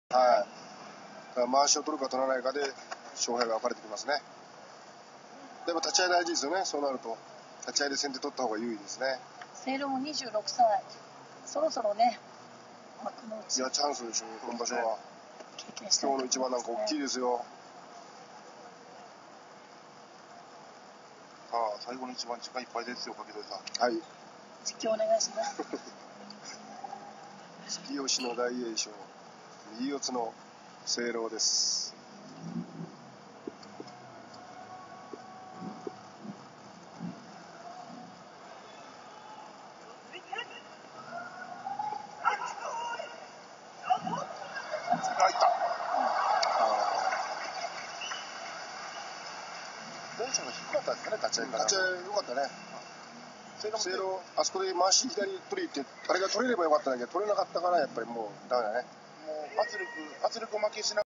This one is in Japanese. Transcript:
はい。だから回しを取るか取らないかで勝敗が分かれてきますね。でも立ち合い大事ですよね。そうなると立ち合いで先手取った方が有利ですね。 セイロも26歳、そろそろね、幕の内。 いやチャンスでしょ今場所は。 経験した今日の一番なんか大きいですよ。 さあ最後の一番時間いっぱいですよ、掛戸さん。 はい。 実況お願いします。 突き押しの大栄翔、右四つのセイローです。 入った。 大栄翔が低かったですかね、立ち合いから。立ち合い良かったね。セイロー、あそこで回し左取りって、あれが取れればよかったんだけど、取れなかったからやっぱりもうダメだね。 もう圧力負けしな